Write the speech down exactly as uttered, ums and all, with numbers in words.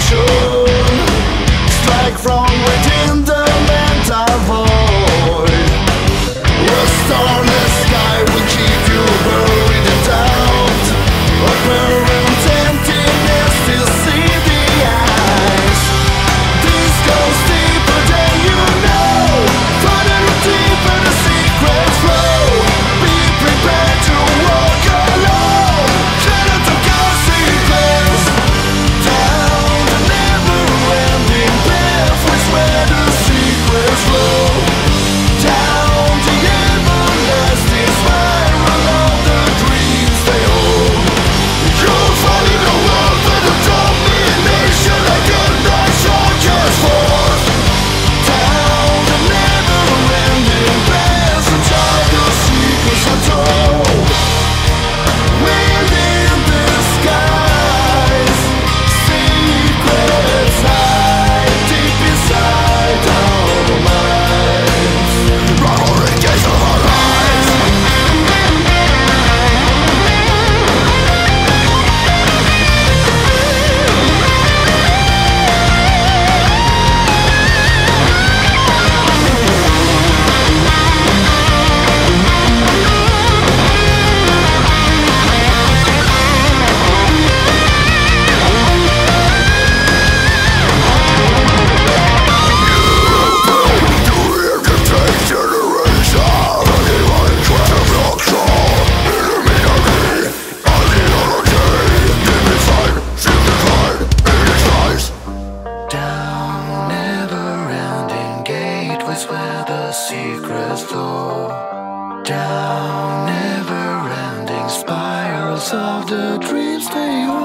strike from within the mental void. A starless sky will keep you buried in doubt. Apparent emptiness still see the eyes. This goes deeper than you know. Further and deeper the secrets flow. Be prepared to walk alone. Cannot of consequence. Down the never-ending pathways where the secrets flow. Down the everlasting spiral of the dreams they hold. You'll fall in a world for the domination like a night soldier's force. Down the never-ending passage of the secrets untold. Within the skies, secrets hide deep inside our minds. Roaring gates of our eyes. Down never-ending gateways where the secrets flow. Down never-ending spirals of the dreams they hold.